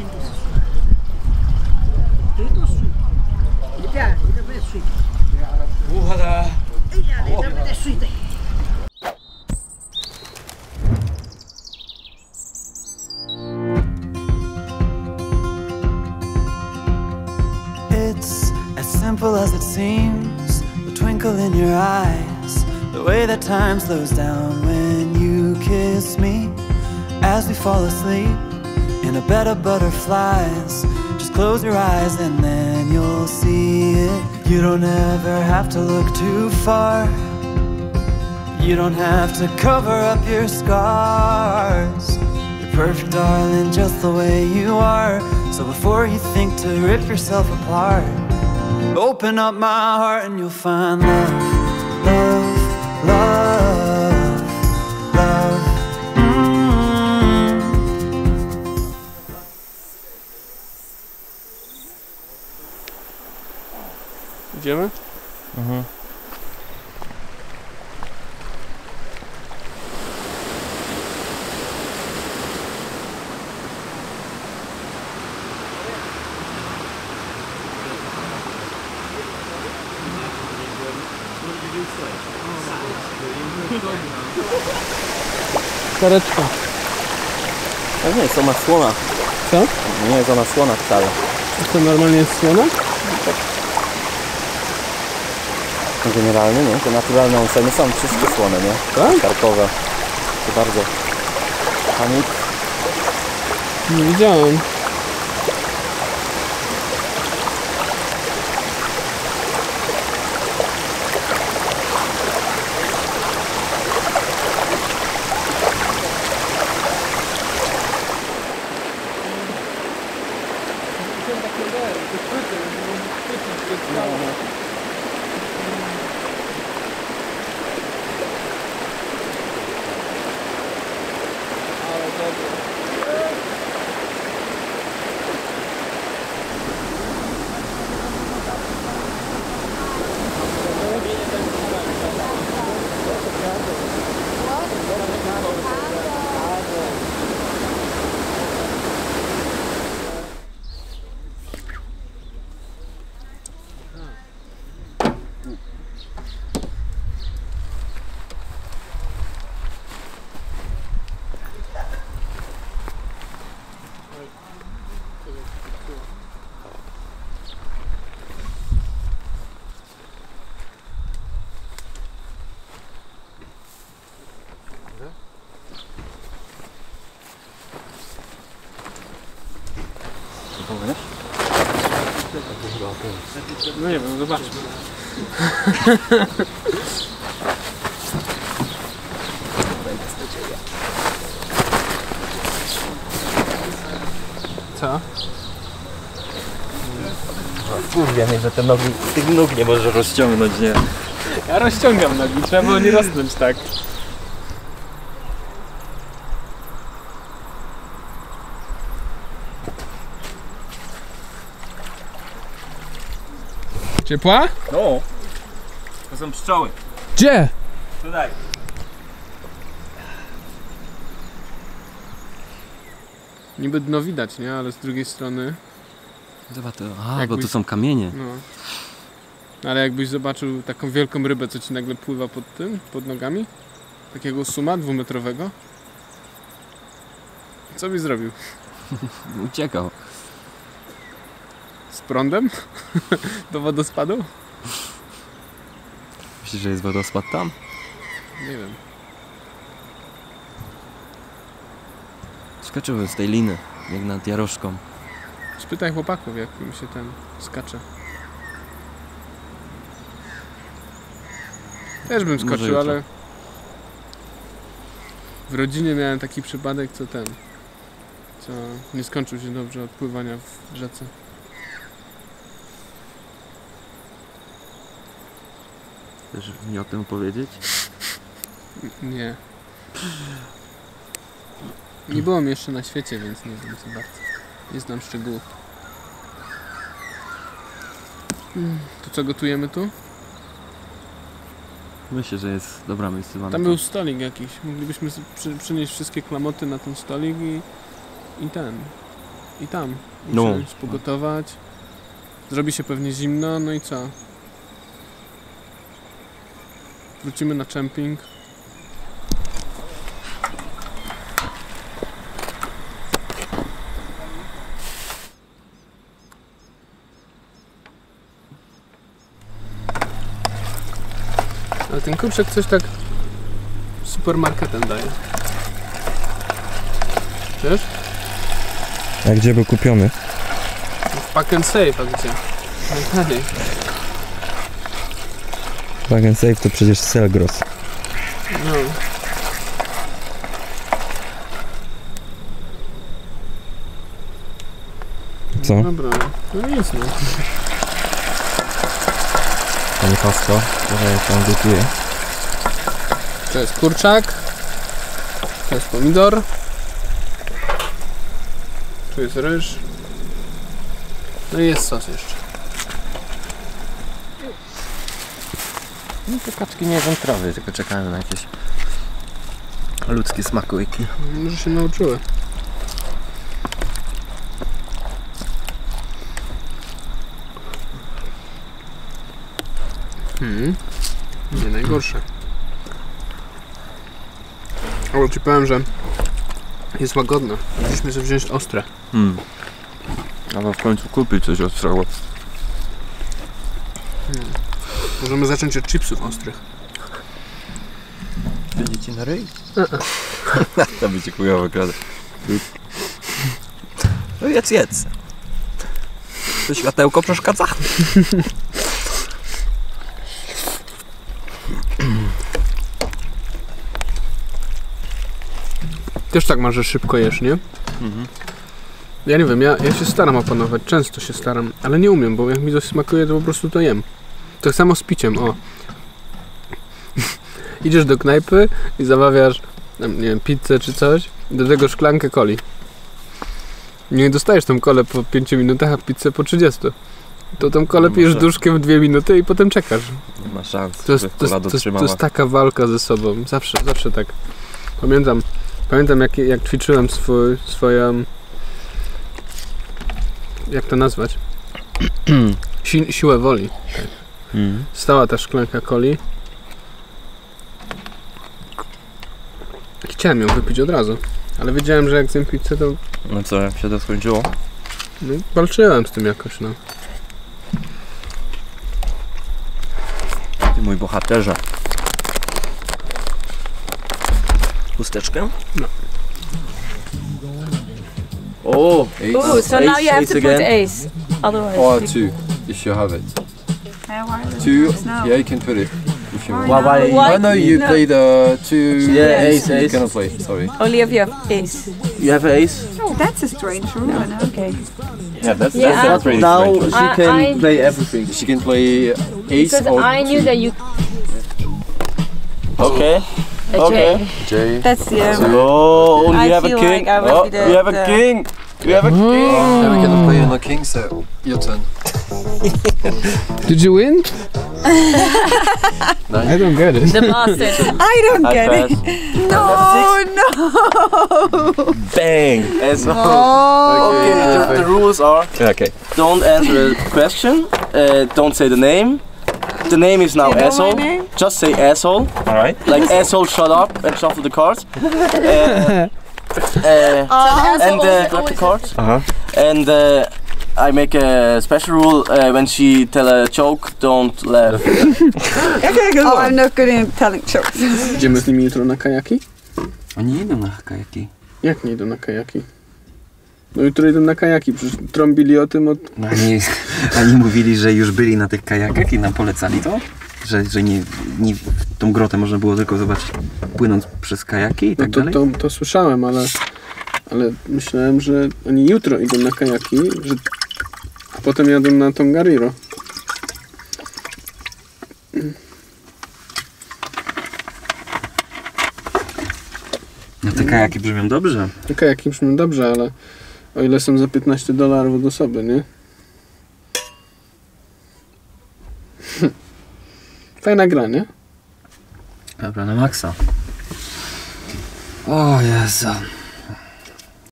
It's as simple as it seems, the twinkle in your eyes, the way that time slows down when you kiss me. As we fall asleep in a bed of butterflies, just close your eyes and then you'll see it. You don't ever have to look too far. You don't have to cover up your scars. You're perfect, darling, just the way you are. So before you think to rip yourself apart, open up my heart and you'll find love, love, love, love. Idziemy? Mhm. Kareczka. Ale nie jest ona słona. Co? Nie jest ona słona wcale. To normalnie jest słona? Generalnie nie, te naturalne onseny są wszystkie słone, nie? Tak? Karkowe. To bardzo. Panik. Nie widziałem. No nie wiem, zobaczmy. Co? Kurwa, nie, że te nogi, tych nóg nie możesz rozciągnąć, nie? Ja rozciągam nogi, trzeba było nie rosnąć tak. Ciepła? No. To są pszczoły. Gdzie? Tutaj. Niby dno widać, nie? Ale z drugiej strony... Zobacz to, Jakbyś- bo to są kamienie. No. Ale jakbyś zobaczył taką wielką rybę, co ci nagle pływa pod tym, pod nogami? Takiego suma 2-metrowego? Co byś zrobił? Uciekał. Z prądem? Do wodospadu? Myślisz, że jest wodospad tam? Nie wiem. Skoczyły z tej liny, jak nad Jaroszką. Spytaj chłopaków, jak im się ten skacze. Też bym Może skoczył, jutro. ale w rodzinie miałem taki przypadek, co nie skończył się dobrze od pływania w rzece. Chcesz mi o tym powiedzieć? Nie. Nie byłem jeszcze na świecie, więc nie wiem co bardzo. Nie znam szczegółów. To co gotujemy tu? Myślę, że jest dobra miejscowa. Tam był stolik jakiś. Moglibyśmy przynieść wszystkie klamoty na ten stolik i ten. i tam. No. Usiąść, pogotować. Zrobi się pewnie zimno, no i co? Wrócimy na camping. Ale ten kurczak coś tak supermarketem daje. Wiesz? A gdzie był kupiony? W Pack and Save, a gdzie? Najdalej. Pack and Save to przecież Selgros. No. Co? Dobra, no nic no. Panie Pasko, trochę tam gotuje. To jest kurczak. To jest pomidor. Tu jest ryż. No i jest sos jeszcze. No te kaczki nie jedzą trawy, tylko czekają na jakieś ludzkie smakołyki. Może się nauczyły. Nie najgorsze. Ale ci powiem, że jest łagodna. Mogliśmy sobie wziąć ostre. Albo w końcu kupić coś ostrego. Możemy zacząć od chipsów ostrych. Będziecie na ryj? To będzie chujowe kradę. No jedz. To światełko przeszkadza? Też tak masz, że szybko jesz, nie? Ja nie wiem, ja się staram opanować, często się staram, ale nie umiem, bo jak mi coś smakuje, to po prostu to jem. Tak samo z piciem, o. Idziesz do knajpy i zamawiasz, nie wiem, pizzę czy coś, do tego szklankę coli. Nie dostajesz tą kolę po 5 minutach, a pizzę po 30. To tą kolę pijesz duszkiem w 2 minuty i potem czekasz. Nie ma szans, To jest taka walka ze sobą, zawsze tak. Pamiętam jak ćwiczyłem swoją... Jak to nazwać? Siłę woli. Tak. Stała ta szklanka coli. Chciałem ją wypić od razu, ale wiedziałem, że jak zjem pizzę, to... No co, jak się to skończyło? No, walczyłem z tym jakoś, no. Ty mój bohaterze. Chusteczkę? No. Oh, Ooh, so now you have to put again. ace. Otherwise, Or you- 2, if you have it. Why 2, yeah, you can put it if you want. Why? Why? Oh no, you No. play the 2. Yeah, ace, You ace. cannot play, sorry. only if you have ace. You have an ace? Oh, that's a strange rule. No. Okay. Yeah, that's Yeah, really Now strange. she can I- play everything. She can play ace Because or I knew that you. Okay. Okay. J. That's the. Oh, only I you have a feel king. like I would Oh, be the- we have a the- king. We have a king. Yeah, we cannot play on a king, so your turn. Did you win? I don't get it. The bastard. I don't I get pass. it. No. Bang. Asshole. Oh. Okay, the rules are Okay. don't answer the question, don't say the name. The name is now You know my asshole. name? Just say asshole. Alright. Like asshole, shut up, and shuffle the cards. And grab the cards. And I make a special rule when she tell a joke, don't laugh. Oh, I'm not good at telling jokes. Idziemy z nimi jutro na kajaki? Oni idą na kajaki. Jak nie idą na kajaki? No jutro idą na kajaki, przecież trąbili o tym od... No oni mówili, że już byli na tych kajakach i nam polecali to? Że nie tą grotę można było tylko zobaczyć płynąc przez kajaki i tak dalej? To słyszałem, ale myślałem, że oni jutro idą na kajaki, a potem jadą na Tongariro. No te kajaki brzmią dobrze. Te kajaki brzmią dobrze, ale o ile są za $15 od osoby, nie? Fajna gra, nie? Dobra, na maksa. O Jezu.